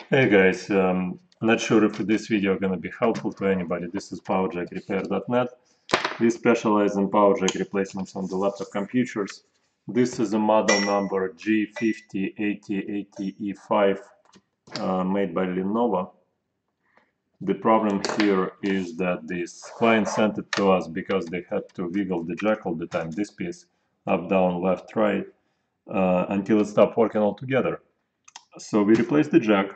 Hey guys, not sure if this video gonna be helpful to anybody. This is PowerJackRepair.net. We specialize in PowerJack replacements on the laptop computers. This is a model number G50-80-80E5 made by Lenovo. The problem here is that this client sent it to us because they had to wiggle the jack all the time, this piece, up, down, left, right, until it stopped working altogether. So we replaced the jack,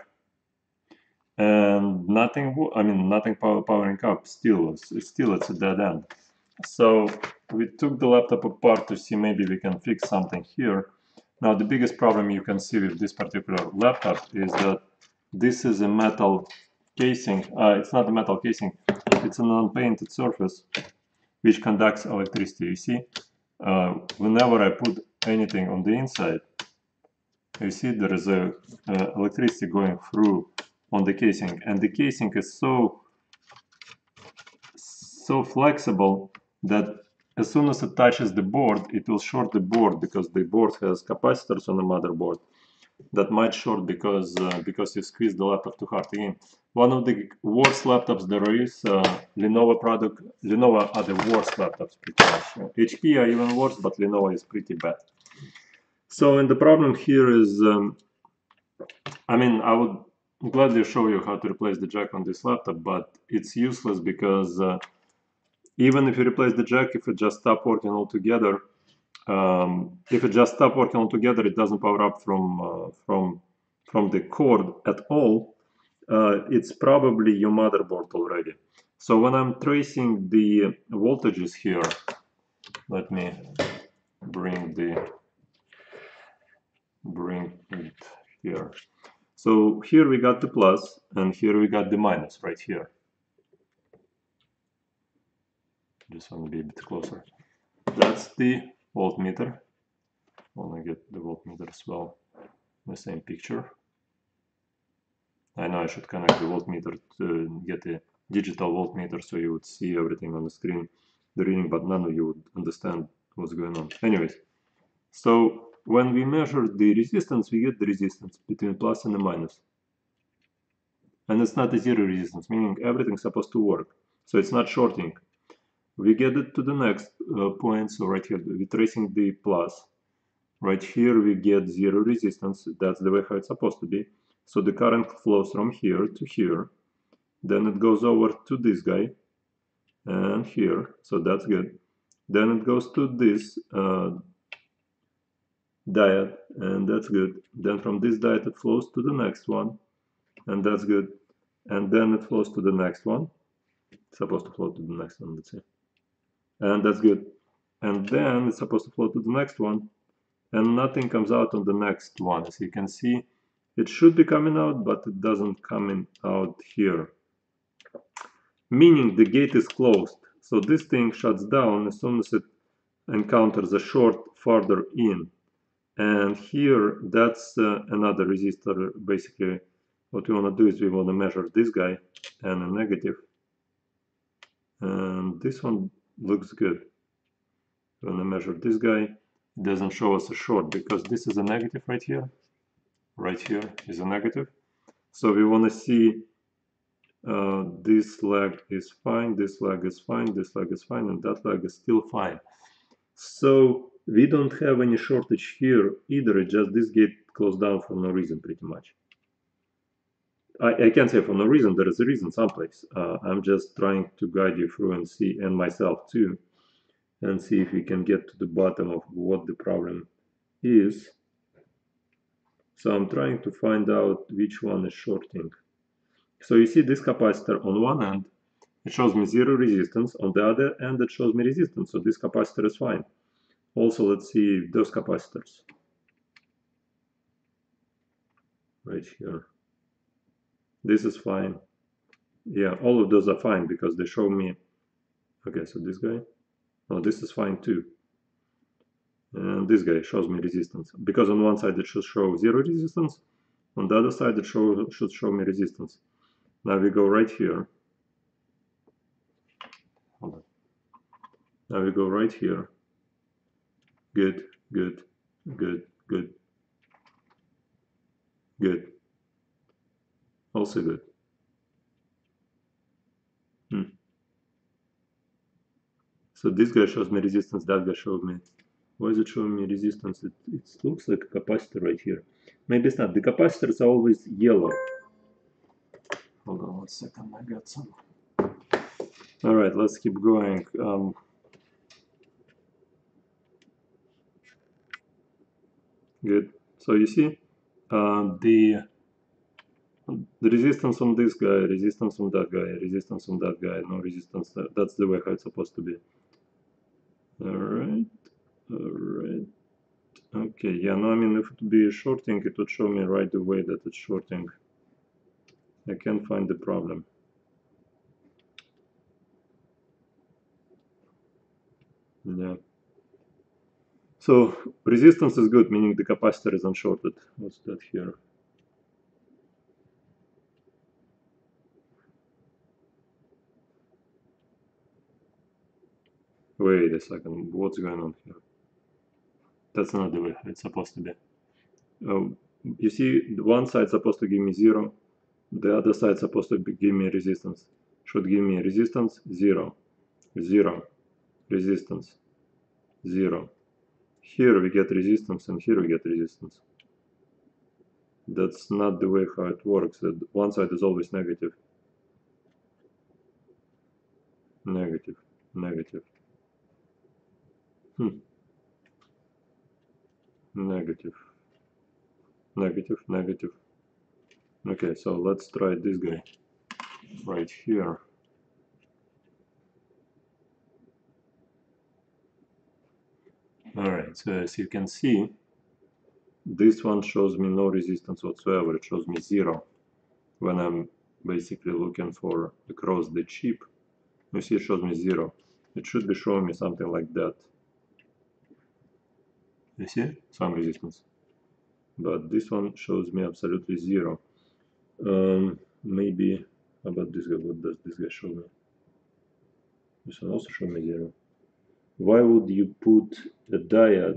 and nothing powering up. Still it's a dead end. So we took the laptop apart to see maybe we can fix something here. Now the biggest problem you can see with this particular laptop is that this is a metal casing. It's not a metal casing, it's an unpainted surface which conducts electricity. You see, whenever I put anything on the inside, you see there is a electricity going through on the casing, and the casing is so flexible that as soon as it touches the board, it will short the board, because the board has capacitors on the motherboard that might short because you squeeze the laptop too hard. Again, one of the worst laptops there is. Lenovo are the worst laptops pretty much. HP are even worse, but Lenovo is pretty bad. So, and the problem here is, I would gladly show you how to replace the jack on this laptop, but it's useless because even if you replace the jack, if it just stops working altogether, it doesn't power up from the cord at all. It's probably your motherboard already. So when I'm tracing the voltages here, let me bring it here. So here we got the plus, and here we got the minus right here. Just want to be a bit closer. That's the voltmeter. I want to get the voltmeter as well in the same picture. I know I should connect the voltmeter to get a digital voltmeter so you would see everything on the screen, the reading, but none of you would understand what's going on. Anyways, so when we measure the resistance, we get the resistance between plus and the minus. And it's not a zero resistance, meaning everything's supposed to work. So it's not shorting. We get it to the next point. So right here, we're tracing the plus. Right here, we get zero resistance. That's the way how it's supposed to be. So the current flows from here to here. Then it goes over to this guy and here. So that's good. Then it goes to this diode, and that's good. Then from this diode, it flows to the next one, and that's good. And then it flows to the next one. It's supposed to flow to the next one, let's say. And that's good. And then it's supposed to flow to the next one, and nothing comes out on the next one. As you can see, it should be coming out, but it doesn't coming out here. Meaning the gate is closed. So this thing shuts down as soon as it encounters a short further in. And here, that's another resistor. Basically, what we want to do is we want to measure this guy and a negative. And this one looks good. We want to measure this guy. It doesn't show us a short because this is a negative right here. Right here is a negative. So we want to see this leg is fine, this leg is fine, this leg is fine, and that leg is still fine. So we don't have any shortage here either. It's just this gate closed down for no reason, pretty much. I can't say for no reason. There is a reason someplace. I'm just trying to guide you through and see, and myself too, and see if we can get to the bottom of what the problem is. So I'm trying to find out which one is shorting. So you see this capacitor on one end, it shows me zero resistance. On the other end, it shows me resistance. So this capacitor is fine. Also, let's see those capacitors. Right here. This is fine. Yeah, all of those are fine because they show me. Okay, so this guy. Oh, this is fine too. And this guy shows me resistance. Because on one side it should show zero resistance. On the other side it should show me resistance. Now we go right here. Hold on. Now we go right here. Good, good, good, good, good. Also good. So this guy shows me resistance, that guy shows me. Why is it showing me resistance? It looks like a capacitor right here. Maybe it's not. The capacitors are always yellow. Hold on 1 second, I got some. All right, let's keep going. Good. So you see, the resistance on this guy, resistance on that guy, resistance on that guy, no resistance. That's the way how it's supposed to be. All right, all right. Okay, yeah, no, I mean, if it would be shorting, it would show me right away that it's shorting. I can't find the problem. Yeah. So resistance is good, meaning the capacitor is unshorted. What's that here? Wait a second, what's going on here? That's not the way it's supposed to be. You see, the one side supposed to give me 0, the other side supposed to give me resistance. Should give me resistance 0, 0, resistance 0. Here we get resistance and here we get resistance. That's not the way how it works. That one side is always negative. Negative, negative. Negative, negative, negative. Okay, so let's try this guy right here. Alright, so as you can see, this one shows me no resistance whatsoever. It shows me 0 when I'm basically looking for across the chip. You see, it shows me 0. It should be showing me something like that. You see, some resistance. But this one shows me absolutely 0. Maybe, how about this guy? What does this guy show me? This one also shows me 0. Why would you put a diode?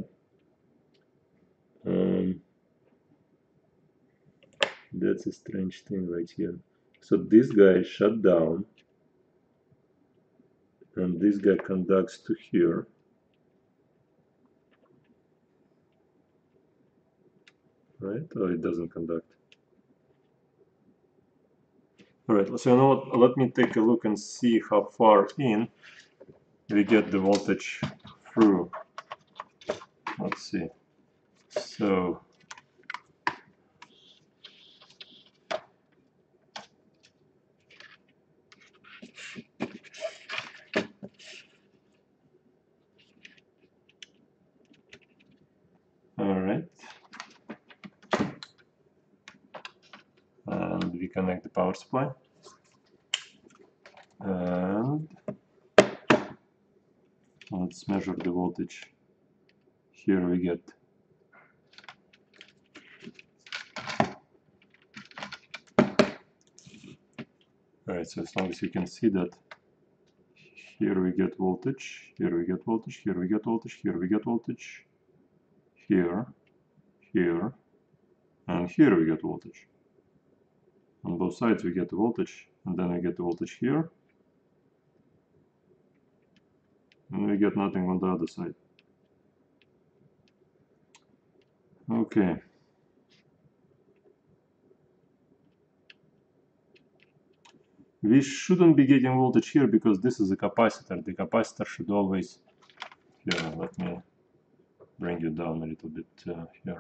That's a strange thing right here. So this guy shut down, and this guy conducts to here. Right? Or it doesn't conduct. Alright, so you know what? Let me take a look and see how far in we get the voltage through. Let's see. So alright. And we connect the power supply. And let's measure the voltage. Here we get alright, so as long as you can see that here we get voltage, here we get voltage, here we get voltage, here we get voltage, here, here, and here we get voltage. On both sides we get the voltage, and then we get the voltage here, and we get nothing on the other side. Okay. We shouldn't be getting voltage here because this is a capacitor. The capacitor should always... Here, let me bring you down a little bit here.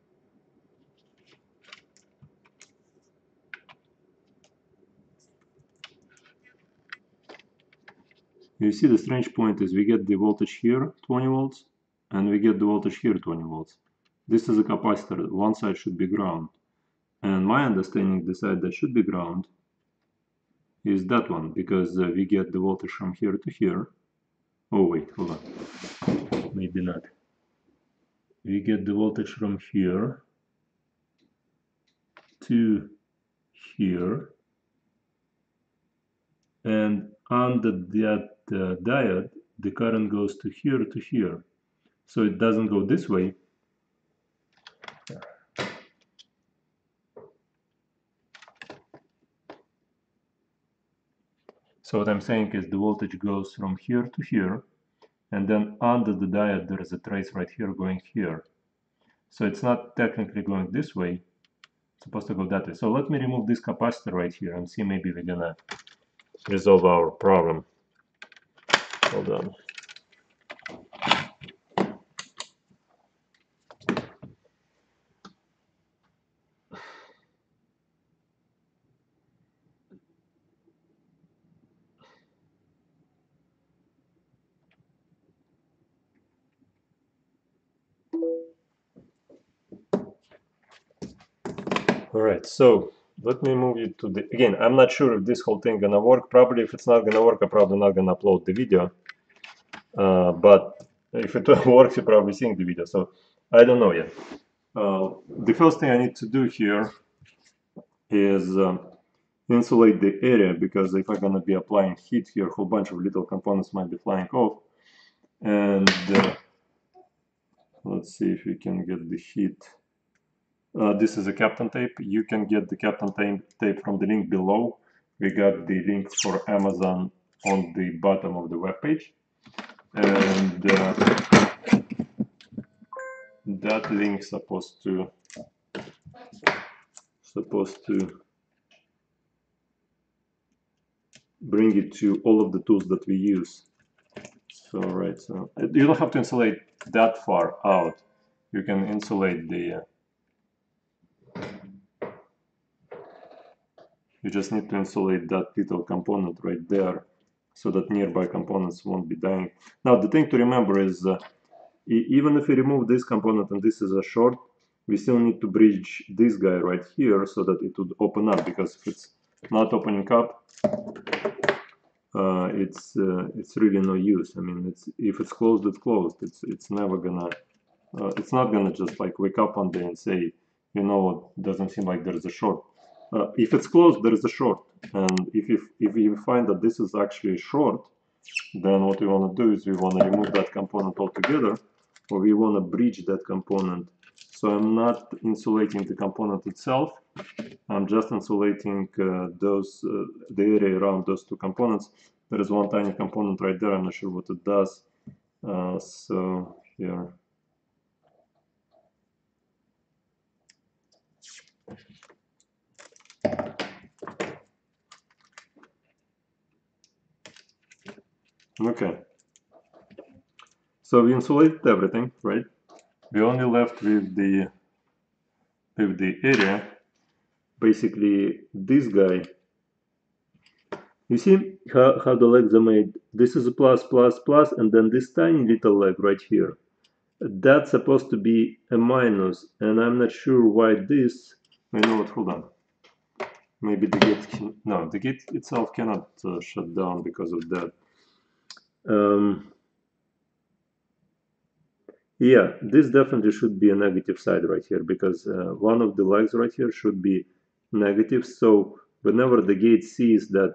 You see, the strange point is we get the voltage here 20 volts and we get the voltage here 20 volts. This is a capacitor. One side should be ground. And my understanding, the side that should be ground is that one, because we get the voltage from here to here. Oh wait, hold on. Maybe not. We get the voltage from here to here. And under that diode, the current goes to here. So it doesn't go this way. So what I'm saying is the voltage goes from here to here, and then under the diode there is a trace right here going here. So it's not technically going this way, it's supposed to go that way. So let me remove this capacitor right here and see maybe we're gonna resolve our problem. Hold on. All right, so let me move you to the, again, I'm not sure if this whole thing gonna work. Probably if it's not gonna work, I'm probably not gonna upload the video. But if it works, you're probably seeing the video, so I don't know yet. The first thing I need to do here is insulate the area, because if I'm gonna be applying heat here, a whole bunch of little components might be flying off. And let's see if we can get the heat. This is a Captain tape. You can get the Captain tape from the link below. We got the link for Amazon on the bottom of the web page, and that link supposed to bring it to all of the tools that we use. So right, so you don't have to insulate that far out. You can insulate the you just need to insulate that little component right there, so that nearby components won't be dying. Now the thing to remember is even if we remove this component and this is a short, we still need to bridge this guy right here so that it would open up, because if it's not opening up, it's really no use. I mean, if it's closed, it's closed. It's never gonna it's not gonna just like wake up one day and say, you know, it doesn't seem like there's a short. If it's closed, there is a short, and if you find that this is actually a short, then what we want to do is we want to remove that component altogether, or we want to bridge that component. So I'm not insulating the component itself, I'm just insulating the area around those two components. There is one tiny component right there, I'm not sure what it does. So here. Okay. So we insulated everything, right? We only left with the area. Basically, this guy. You see how the legs are made? This is a plus, plus, plus, and then this tiny little leg right here. That's supposed to be a minus, and I'm not sure why this. You know what? Hold on. Maybe the gate. No, the gate itself cannot shut down because of that. Yeah, this definitely should be a negative side right here, because one of the legs right here should be negative. So whenever the gate sees that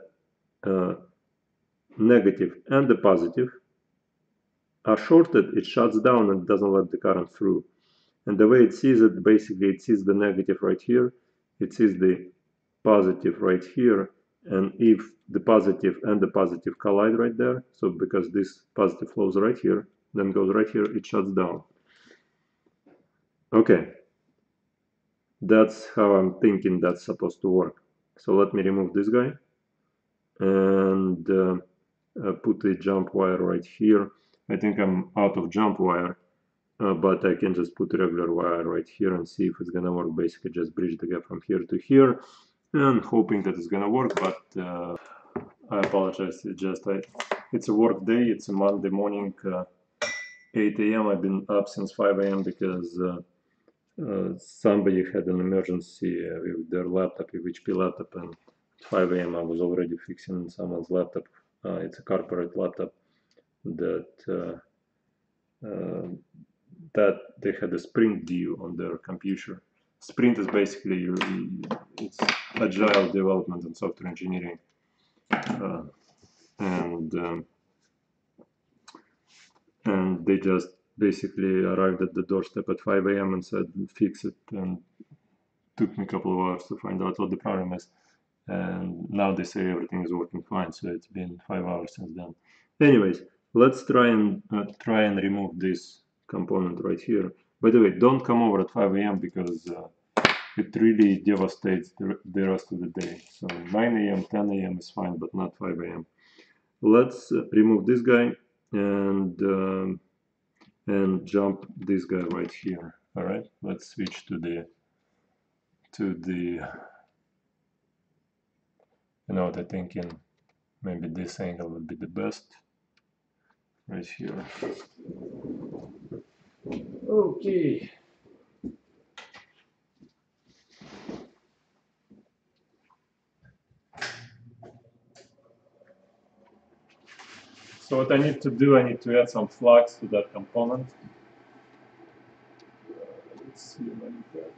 negative and the positive are shorted, it shuts down and doesn't let the current through. And the way it sees it, basically it sees the negative right here, it sees the positive right here, and if the positive and the positive collide right there, so because this positive flows right here, then goes right here, it shuts down. Okay, that's how I'm thinking that's supposed to work. So let me remove this guy and put a jump wire right here. I think I'm out of jump wire, but I can just put a regular wire right here and see if it's gonna work. Basically just bridge the gap from here to here and hoping that it's gonna work, but I apologize, it's a work day, it's a Monday morning, 8 a.m. I've been up since 5 a.m. because somebody had an emergency with their laptop, with HP laptop, and at 5 a.m. I was already fixing someone's laptop. It's a corporate laptop that they had a sprint due on their computer. Sprint is basically it's agile development and software engineering, and they just basically arrived at the doorstep at 5 a.m. and said fix it, and took me a couple of hours to find out what the problem is. and now they say everything is working fine, so it's been 5 hours since then. Anyways, let's try and remove this component right here. By the way, don't come over at 5 a.m. because it really devastates the rest of the day. So 9 a.m., 10 a.m. is fine, but not 5 a.m. Let's remove this guy and jump this guy right here. All right, let's switch to the you know, the thinking maybe this angle would be the best right here. Okay. So what I need to do, I need to add some flux to that component. Let's see like that.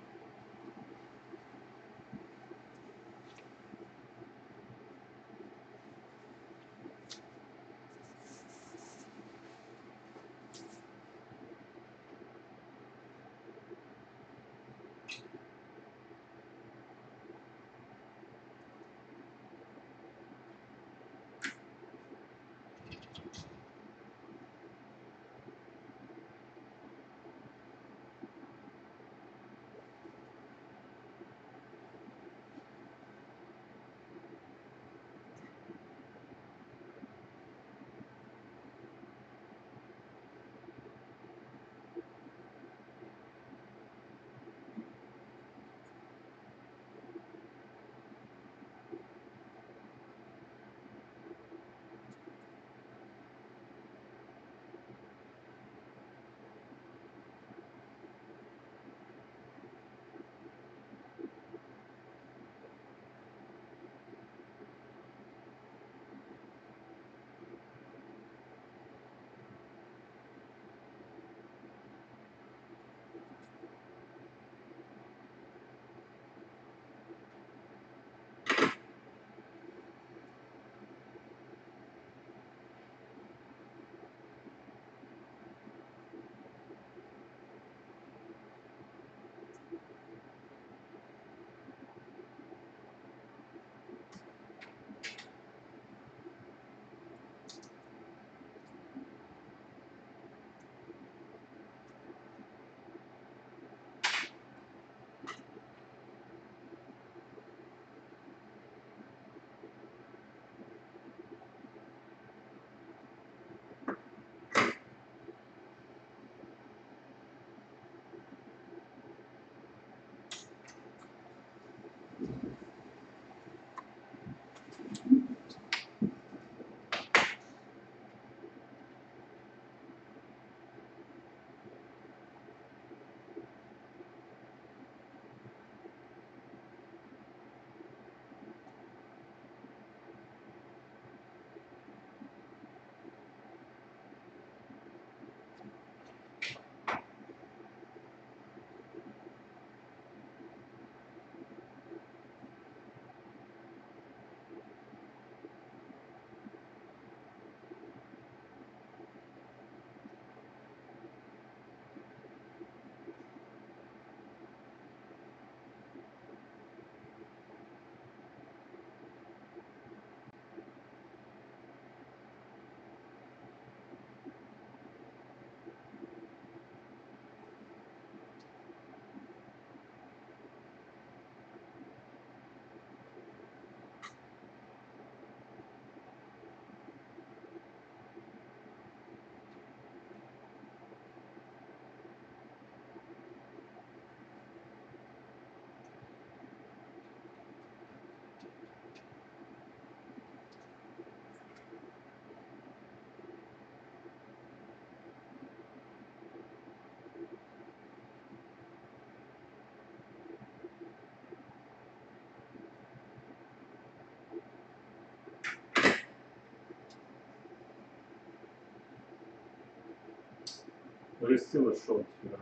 There is still a short here.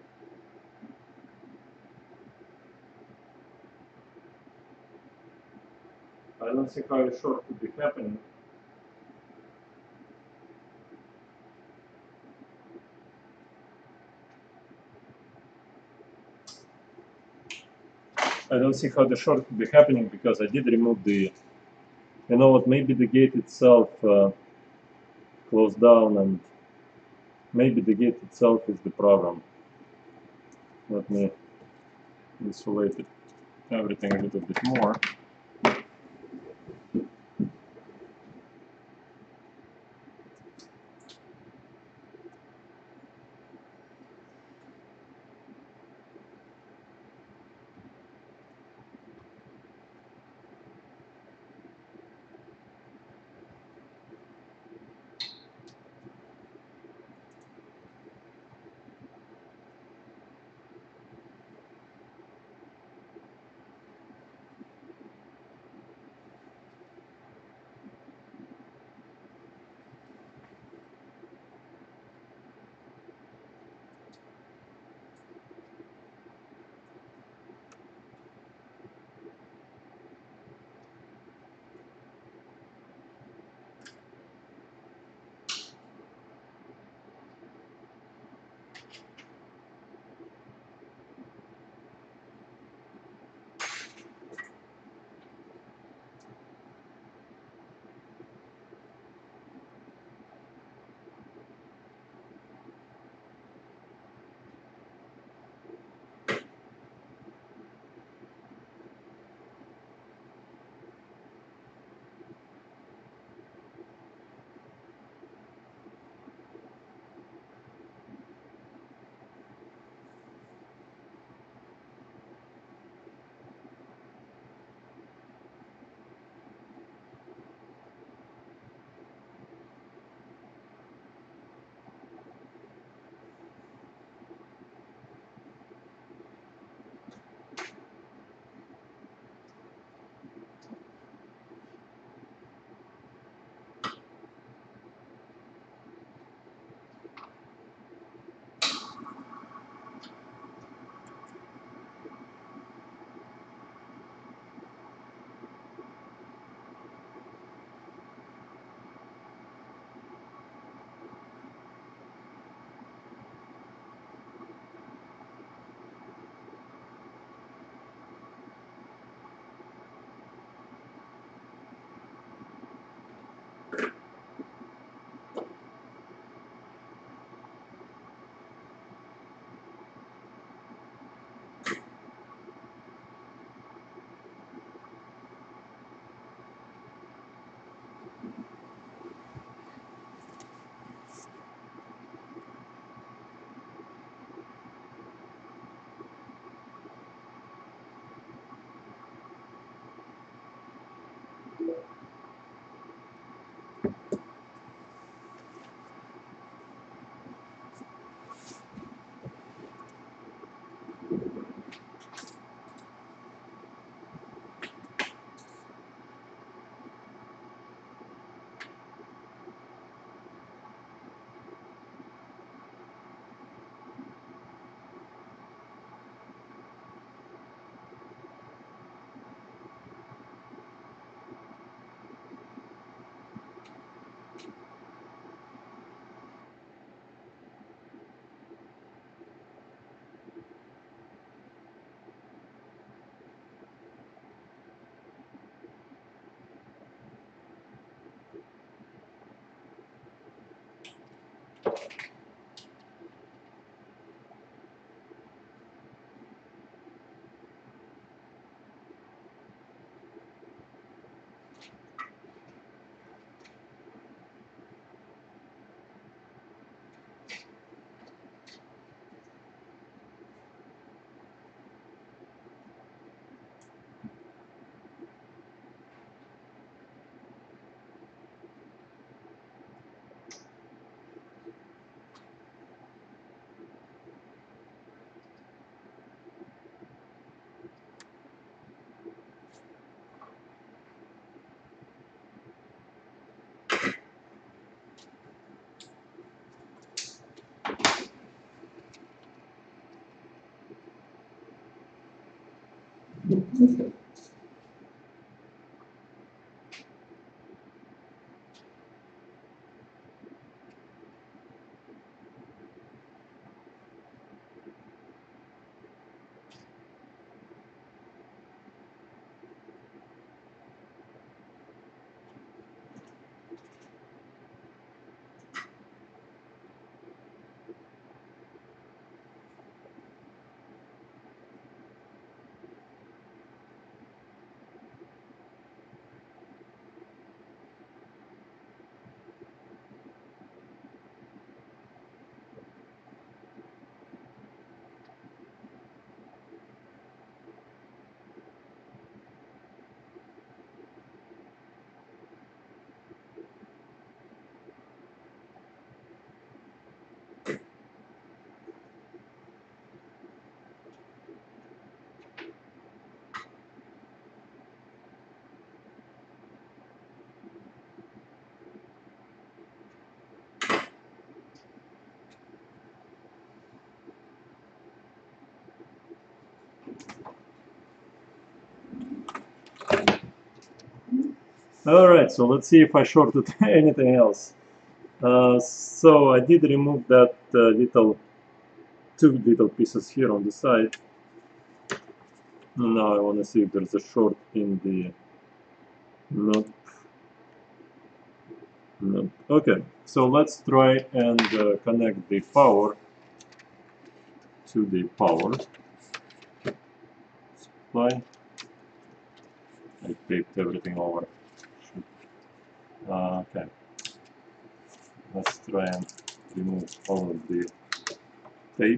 I don't see how a short could be happening. I don't see how the short could be happening because I did remove the, you know what, maybe the gate itself closed down, and maybe the gate itself is the problem. Let me insulate it, everything a little bit more. Alright, so let's see if I shorted anything else. So I did remove that two little pieces here on the side. Now I want to see if there's a short in the... Nope. Nope. Okay, so let's try and connect the power to the power supply. I taped everything over. Okay, let's try and remove all of the tape.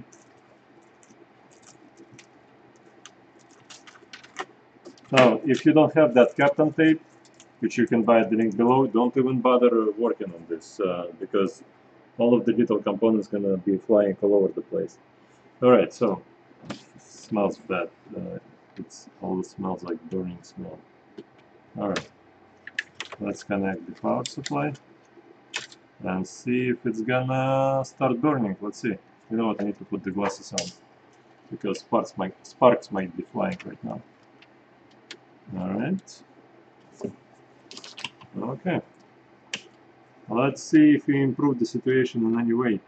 Now, if you don't have that Captain tape, which you can buy at the link below, don't even bother working on this because all of the little components gonna be flying all over the place. Alright, so it smells bad. It's all smells like burning smell. Alright, let's connect the power supply and see if it's gonna start burning. Let's see. You know what? I need to put the glasses on because sparks might be flying right now. Alright. Okay. Let's see if we improve the situation in any way.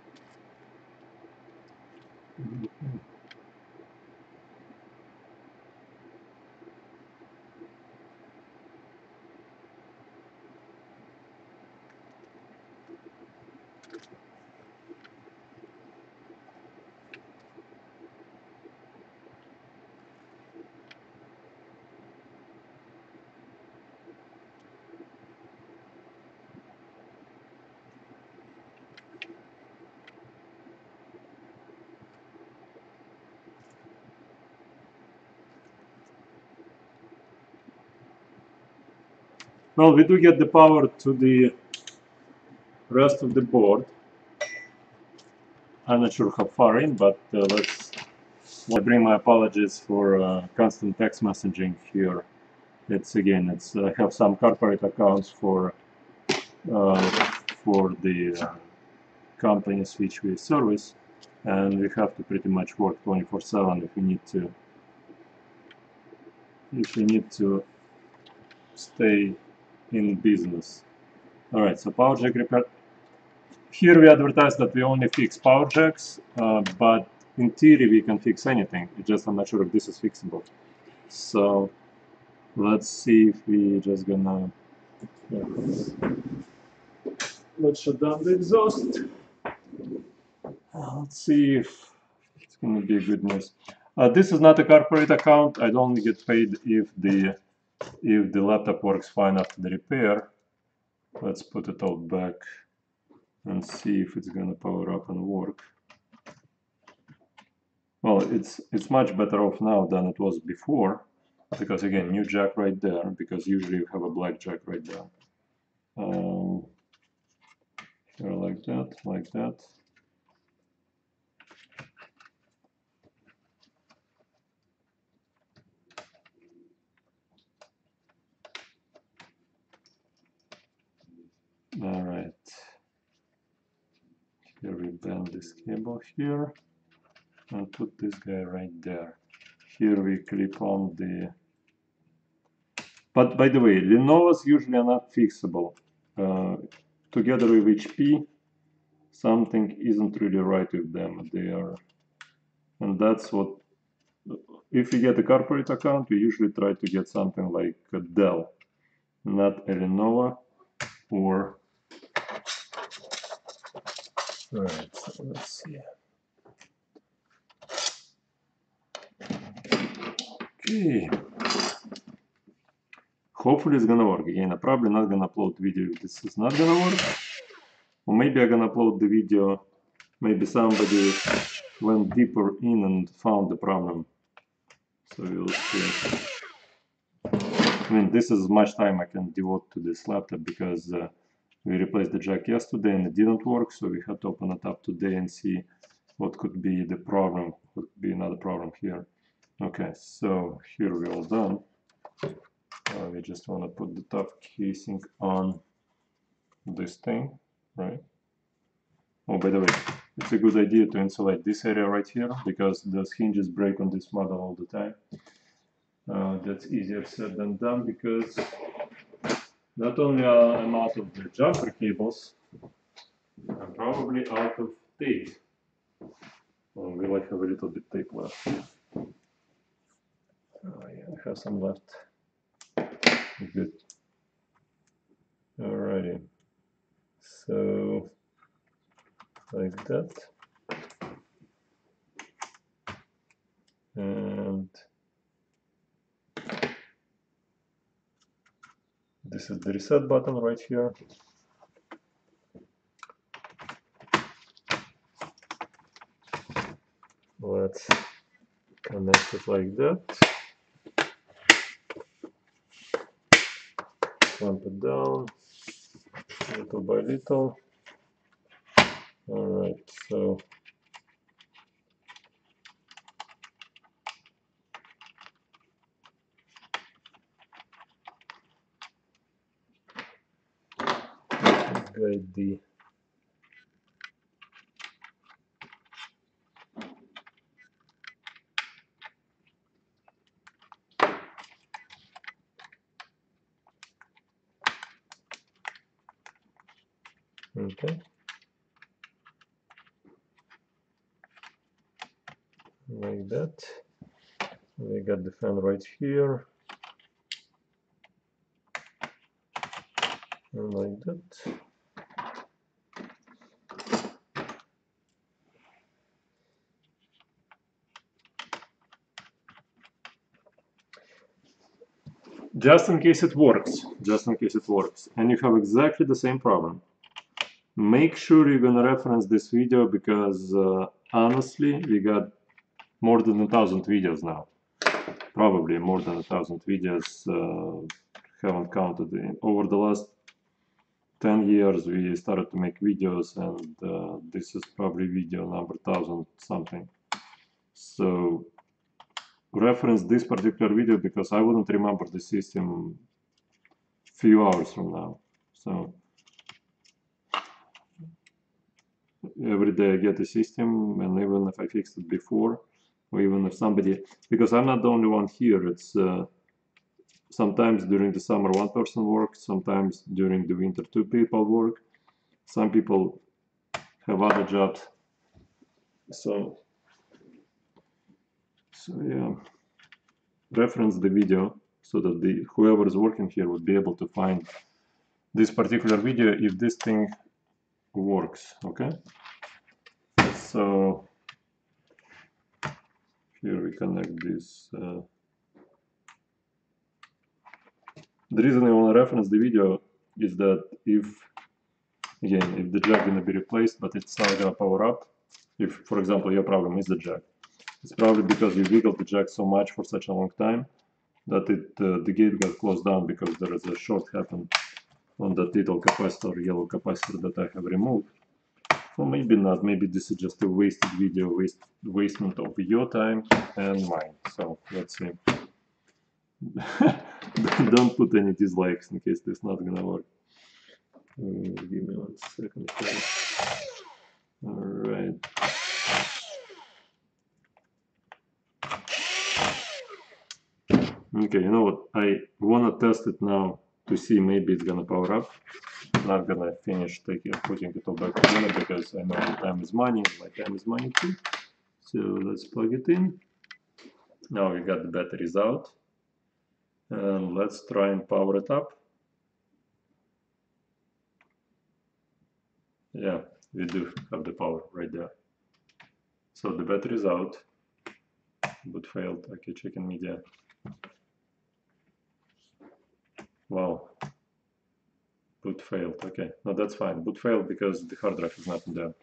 Well, we do get the power to the rest of the board. I'm not sure how far in, but I bring my apologies for constant text messaging here. It's I have some corporate accounts for the companies which we service, and we have to pretty much work 24/7 if we need to stay in business. All right, so power jack repair. Here we advertise that we only fix power jacks, but in theory we can fix anything. It's just I'm not sure if this is fixable. So let's see if we just gonna... Let's shut down the exhaust. Let's see if it's gonna be a good news. This is not a corporate account. I'd only get paid if the laptop works fine after the repair. Let's put it all back and see if it's gonna power up and work. Well, it's much better off now than it was before, because again, new jack right there, because usually you have a black jack right there. Here like that, like that. All right. Here we bend this cable here and put this guy right there. Here we clip on the... But by the way, Lenovo's usually are not fixable. Together with HP, something isn't really right with them. They are... And that's what... If you get a corporate account, we usually try to get something like a Dell, not a Lenovo or... Alright, so let's see. Okay. Hopefully it's gonna work. Again, I'm probably not gonna upload video if this is not gonna work. Or maybe I'm gonna upload the video, maybe somebody went deeper in and found the problem. So we'll see. I mean, this is much time I can devote to this laptop because we replaced the jack yesterday and it didn't work, so we had to open it up today and see what could be the problem, what could be another problem here. Okay, so here we're all done. We just want to put the top casing on this thing, right? Oh, by the way, it's a good idea to insulate this area right here because those hinges break on this model all the time. That's easier said than done because Not only I'm out of the jumper cables, I'm probably out of tape. Oh, will I have a little bit tape left? Oh yeah, I have some left. Good. Alrighty. So like that. And this is the reset button right here. Let's connect it like that. Clamp it down little by little. Alright, so guide the okay. Like that. We got the fan right here. And like that. Just in case it works, and you have exactly the same problem, make sure you're gonna reference this video because honestly, we got more than 1,000 videos now. Probably more than 1,000 videos. Haven't counted. Over the last 10 years, we started to make videos, and this is probably video number 1,000 something. So reference this particular video because I wouldn't remember the system few hours from now. So every day I get a system, and even if I fixed it before, or even if somebody, because I'm not the only one here, it's sometimes during the summer one person works, sometimes during the winter 2 people work, some people have other jobs. So yeah, reference the video so that whoever is working here would be able to find this particular video if this thing works. Okay, so here we connect this. The reason I want to reference the video is that if the jack gonna be replaced but it's not gonna power up, if for example your problem is the jack, it's probably because you wiggled the jack so much for such a long time that the gate got closed down because there is a short happened on that little capacitor, yellow capacitor that I have removed. Or maybe not, maybe this is just a wasted video, wastement of your time and mine. So let's see. Don't put any dislikes in case this is not gonna work. Give me 1 second here. Alright. Okay, you know what? I wanna test it now to see maybe it's gonna power up. I'm not gonna finish putting it all back together because I know time is money, my time is money too. So let's plug it in. Now we got the batteries out. And let's try and power it up. Yeah, we do have the power right there. So the battery is out. Boot failed. Okay, checking media. Wow. Boot failed. Okay, no, that's fine. Boot failed because the hard drive is not in there.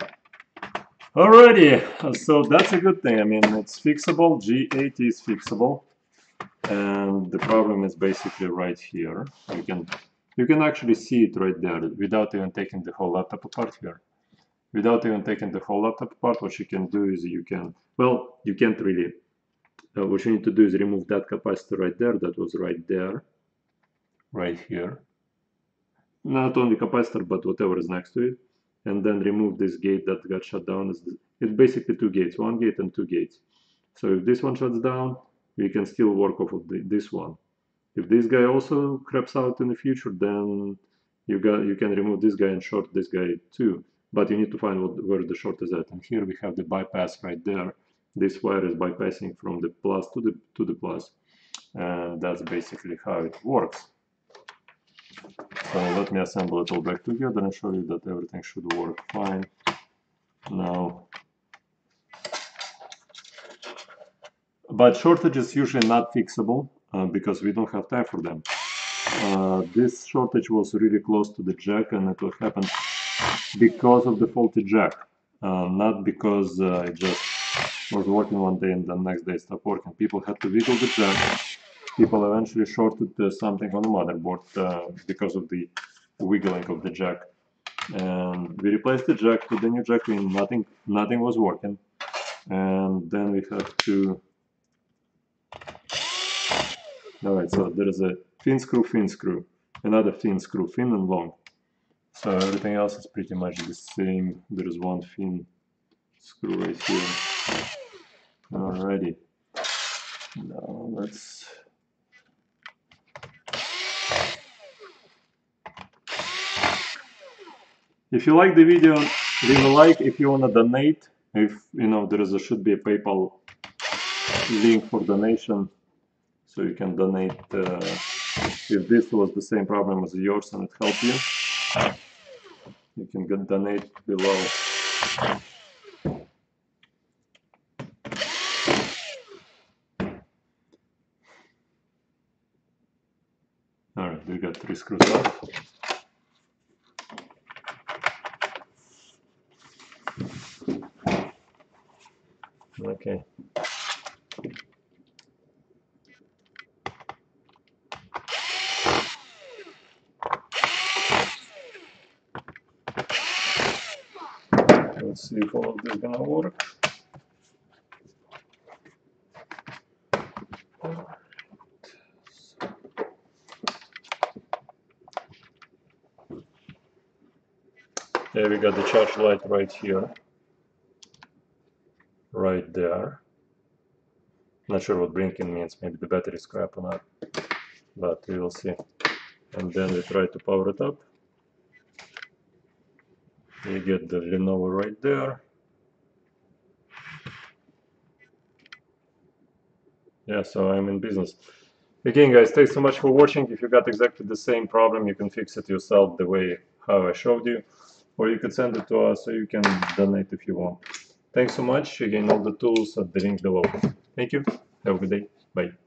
Alrighty, so that's a good thing. I mean, it's fixable. G80 is fixable. And the problem is basically right here. You can actually see it right there without even taking the whole laptop apart here. Without even taking the whole laptop apart, what you can do is you can't really. What you need to do is remove that capacitor right there, that was right there, right here. Not only capacitor, but whatever is next to it. And then remove this gate that got shut down. It's basically 2 gates, 1 gate and 2 gates. So if this one shuts down, we can still work off of this one. If this guy also craps out in the future, then you can remove this guy and short this guy too. But you need to find where the short is at. And here we have the bypass right there. This wire is bypassing from the plus to the plus, and that's basically how it works. So let me assemble it all back together and show you that everything should work fine now. But shortage is usually not fixable because we don't have time for them. This shortage was really close to the jack, and it will happen because of the faulty jack, not because it just was working one day and the next day stopped working. People had to wiggle the jack. People eventually shorted something on the motherboard because of the wiggling of the jack. And we replaced the jack with the new jack, and nothing was working. And then we had to... Alright, so there is a fin screw, another fin screw, thin and long. So everything else is pretty much the same. There is one fin screw right here. Alrighty. Now let's... If you like the video, leave a like. If you want to donate, if you know, should be a PayPal link for donation, so you can donate if this was the same problem as yours and it helped you. You can donate below. Alright, we got 3 screws out. Okay. Let's see if all of this is gonna work. Yeah, we got the charge light right here, right there. Not sure what blinking means, maybe the battery is crap or not, but we will see. And then we try to power it up. You get the Lenovo right there. Yeah, so I'm in business. Again, guys, thanks so much for watching. If you got exactly the same problem, you can fix it yourself the way how I showed you, or you could send it to us, or you can donate if you want. Thanks so much. Again, all the tools at the link below. Thank you. Have a good day. Bye.